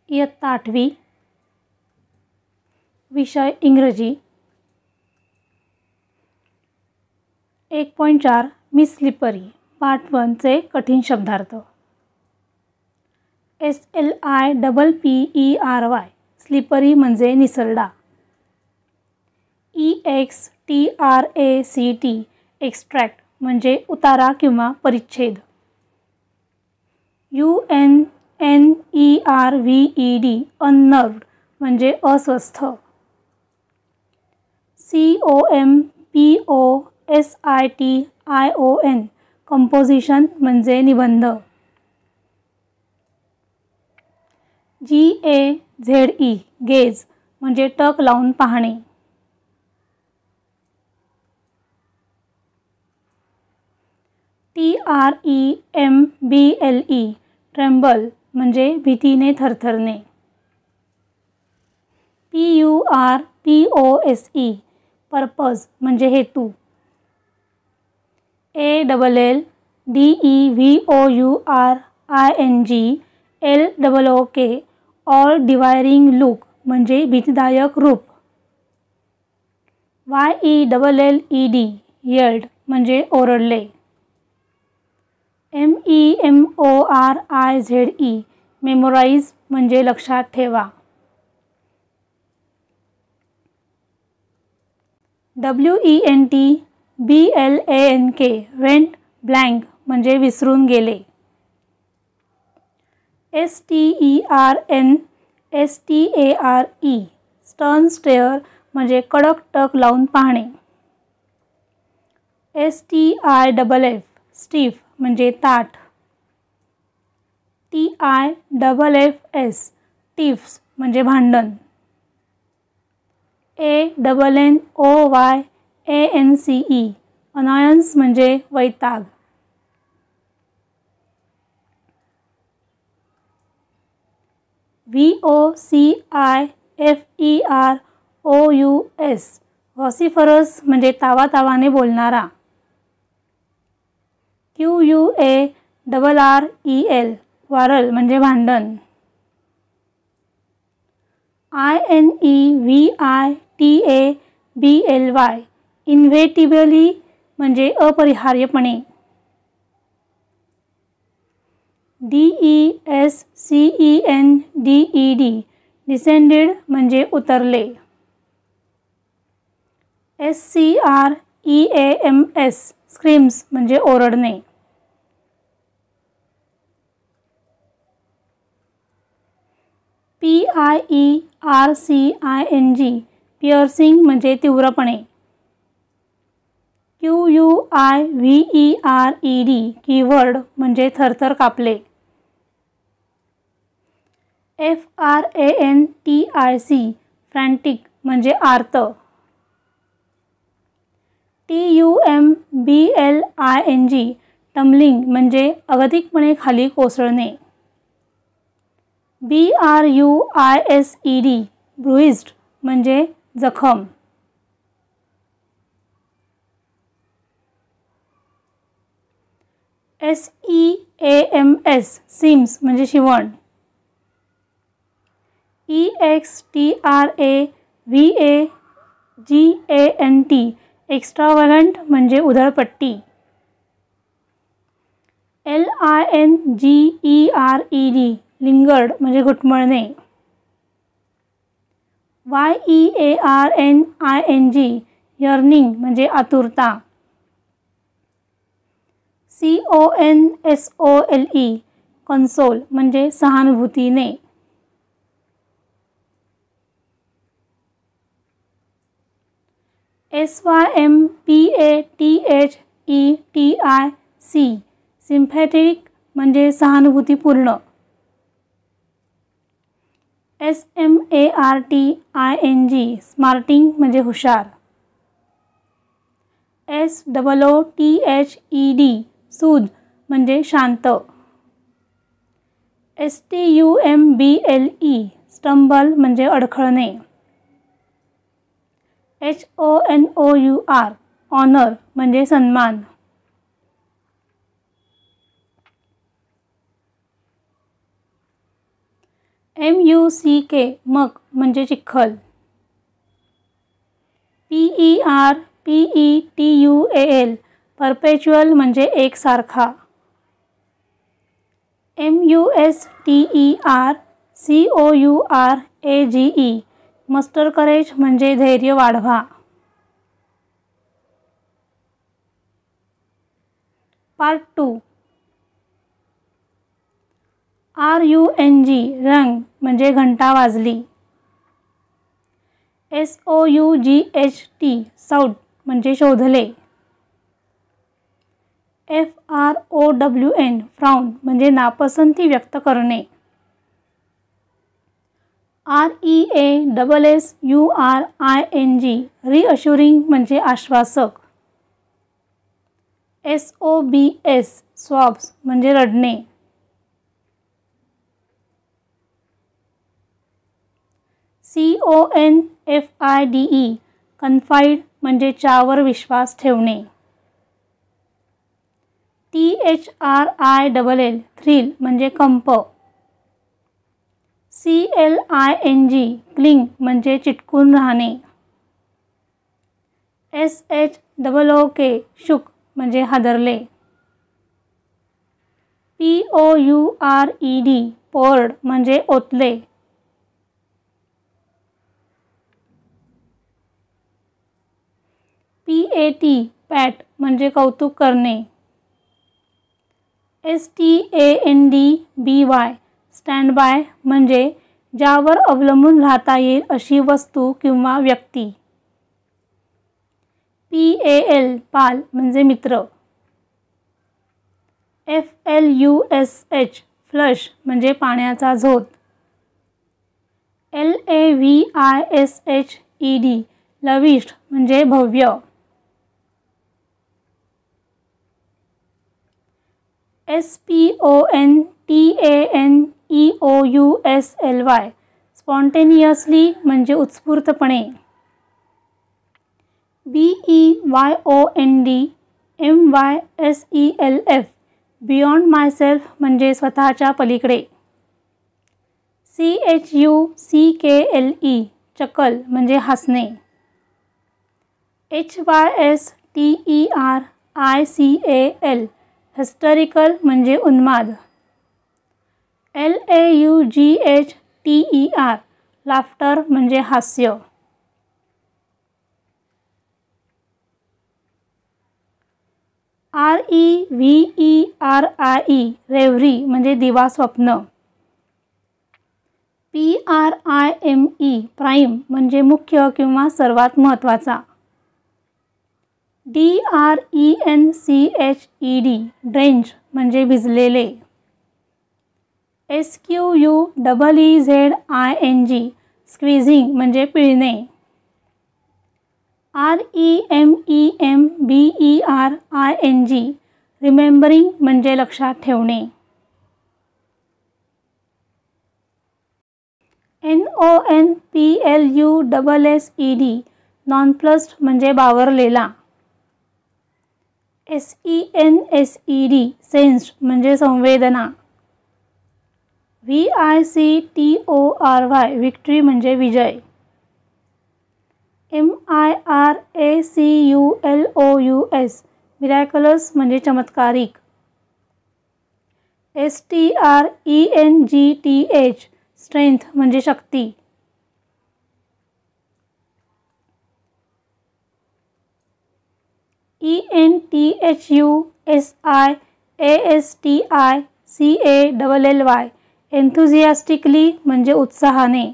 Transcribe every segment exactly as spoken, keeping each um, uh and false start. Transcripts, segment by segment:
इयत्ता आठवी, विषय इंग्रजी। एक पॉईंट चार मिस स्लिपरी पार्ट वनचे कठीण शब्दार्थ। S L I double P E R Y slippery म्हणजे निसरडा। E X T R A C T extract म्हणजे उतारा किंवा परिच्छेद। U N N E R V E D unnerved म्हणजे अस्वस्थ। C O M P O S I T I O N composition म्हणजे निबंध। G A Z E gaze म्हणजे टक लावून पाहणे। T R E M B L E tremble म्हणजे भीतीने थरथरणे। P U R P O S E purpose म्हणजे हेतू। A double L D E V O U R I N G L double O K all devouring look म्हणजे भीतीदायक रूप। Y E double L E D yelled म्हणजे ओरडले। M E M O R I Z E memorize म्हणजे लक्षात ठेवा। W E N T B L A N K went blank म्हणजे विसरून गेले। S T E R N S T A R E stern stare म्हणजे कडक टक लावून पाहणे। S T I double F stiff म्हणजे ताठ। T I double F S tiffs म्हणजे भांडण। A double N O Y A N C E annoyance म्हणजे वैताग। V O C I F E R O U S vociferous म्हणजे तावातावाने बोलणारा। Q U A double R E L quarrel म्हणजे भांडण। I N E V I T A B L Y inevitably म्हणजे अपरिहार्यपणे। D E S C E N D E D descended म्हणजे उतरले। S C R E A M S screams म्हणजे ओरडणे। P I E R C I N G piercing म्हणजे तीव्रपणे। Q U I V E R E D quivered म्हणजे थरथर कापले। F R A N T I C frantic म्हणजे आर्त। T U M B L I N G tumbling म्हणजे अगतिकपणे खाली कोसळणे। B R U I S E D bruised म्हणजे जखम। S E A M S seams म्हणजे शिवण। E X T R A V A G A N T extravagant म्हणजे उधळपट्टी। L I N G E R E D lingered म्हणजे घुटमळणे। Y E A R N I N G yearning म्हणजे आतुरता। C O N S O L E console म्हणजे सहानुभूतीने। S Y M P A T H E T I C sympathetic म्हणजे सहानुभूतीपूर्ण। S M A R T I N G smarting म्हणजे हुशार। S double O T H E D soothed म्हणजे शांत। S T U M B L E stumble म्हणजे अडखळणे। H O N O U R honour म्हणजे सन्मान। M U C K muck म्हणजे चिखल. P E R P E T U A L perpetual म्हणजे एकसारखा. M U S T E R C O U R A G E muster courage म्हणजे धैर्य वाढवा. Part two. R U N G rung म्हणजे घंटा वाजली. S O U G H T sought म्हणजे शोधले. F R O W N frown म्हणजे नापसंती व्यक्त करणे. R E A double S U R I N G reassuring म्हणजे आश्वासक. एस ओ बी एस स्वॉब्स म्हणजे रडणे. C O N F I D E confide म्हणजे च्यावर विश्वास ठेवणे. T H R I double L thrill म्हणजे कंप. C L I N G cling म्हणजे चिटकून राहणे. S H double O K shook म्हणजे हादरले. P O U R E D poured म्हणजे ओतले. पी ए टी पॅट म्हणजे कौतुक करणे. S T A N D B Y stand by म्हणजे ज्यावर अवलंबून राहता येईल अशी वस्तू किंवा व्यक्ती. पी ए एल पाल म्हणजे मित्र. F L U S H flush म्हणजे पाण्याचा झोत. L A V I S H E D lavished म्हणजे भव्य. S P O N T A N E O U S L Y spontaneously म्हणजे उत्स्फूर्तपणे. B E Y O N D M Y S E L F beyond myself म्हणजे स्वतःच्या पलीकडे. C H U C K L E chuckle म्हणजे हसणे. H Y S T E R I C A L hysterical म्हणजे उन्माद. L A U G H T E R laughter म्हणजे हास्य. R E V E R I E reverie म्हणजे दिवा स्वप्न. P R I M E prime म्हणजे मुख्य किंवा सर्वात महत्त्वाचा. D R E N C H E D drench म्हणजे भिजलेले. S Q U double E Z I N G squeezing म्हणजे पिळणे. R E M E M B E R I N G remembering म्हणजे लक्षात ठेवणे. N O N P L U double S E D nonplussed म्हणजे बावरलेला. S E N S E D sensed म्हणजे संवेदना. V I C T O R Y victory म्हणजे विजय. M I R A C U L O U S miraculous म्हणजे चमत्कारिक. S T R E N G T H strength म्हणजे शक्ती. E N T H U S I A S T I C A double L Y enthusiastically म्हणजे उत्साहाने.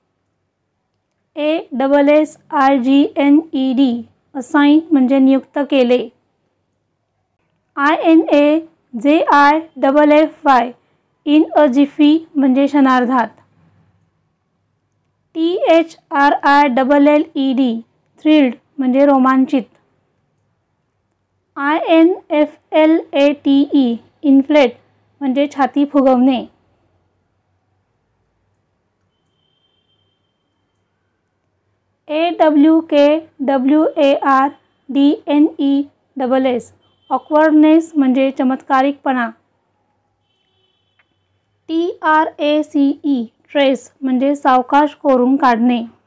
A double S I G N E D assign म्हणजे नियुक्त केले. I N A J I double F Y in a jiffy म्हणजे क्षणार्धात. T H R I double L E D thrilled म्हणजे रोमांचित. I N F L A T E inflate म्हणजे छाती फुगवणे. A W K W A R D N E double S awkwardness म्हणजे चमत्कारिकपणा. T R A C E trace म्हणजे सावकाश कोरून काढणे.